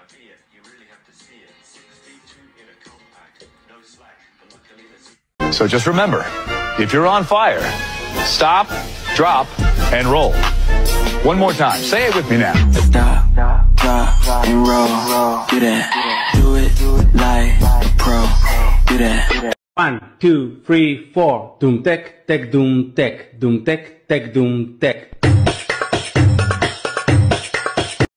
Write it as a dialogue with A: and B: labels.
A: So just remember, if you're on fire, stop, drop, and roll. One more time. Say it with me now.
B: Stop, drop, and roll. Do that. Do it like pro. Do that.
C: 1, 2, 3, 4. Doom tek, tek, doom tek, doom tek, tek, doom tek.